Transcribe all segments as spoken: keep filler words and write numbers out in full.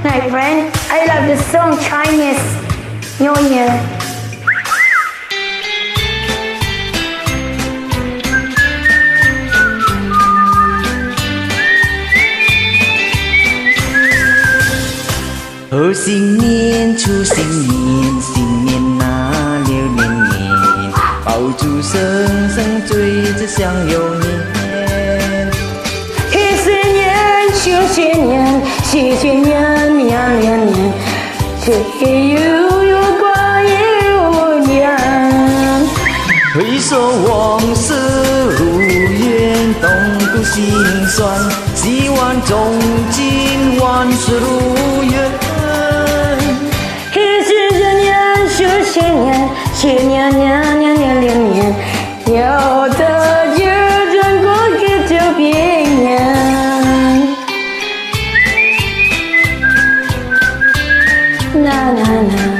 My friend, I love the song Chinese New Year. Ở 新年祝新年，新年那六年年，爆竹声声追着响又年。 一新年祝新年，喜新年年年年，岁月如光又年。 回首往事如烟，痛苦心酸，希望从今万事如愿。 新年，新年年年年年年，有的日子过去就平安。啦啦啦，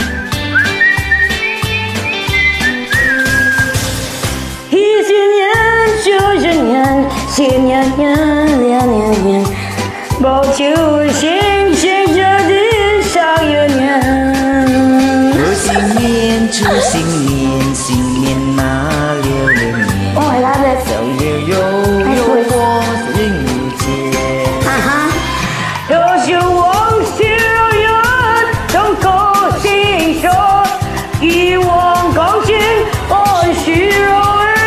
一新年就是年，新年年年年年，爆竹声声着的上一年。 新年祝新年，新年那六六年， Oh, I love it. 小月悠悠过人如间。 啊哈，都是往事如烟，痛苦心酸，一往光阴往事如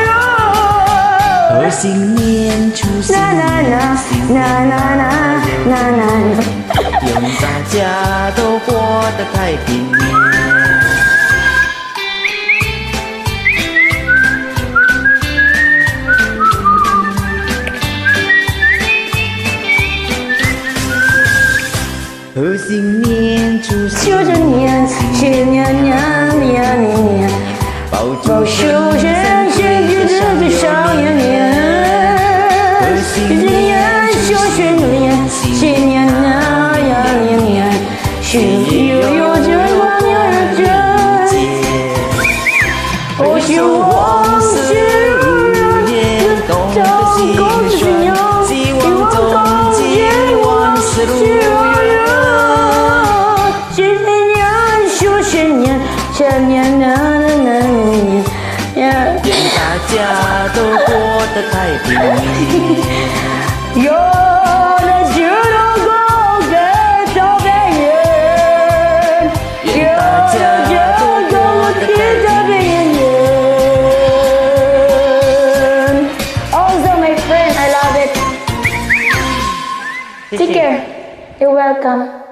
烟。 贺新年祝新年，新啦啦啦啦啦啦， 愿大家都过得太平。贺新年祝新年， 新年年年年年， 爆竹声声声声的上一年。新年就是新年，新年那呀年年，岁月如光又如间。我是往事如烟，痛苦心酸，希望从今万事如愿。新年呐呐呐年， 愿大家都过得太平。 有了就能够给到别人， 愿大家都过得太平。 Also, my friend, I love it. Take care. You're welcome.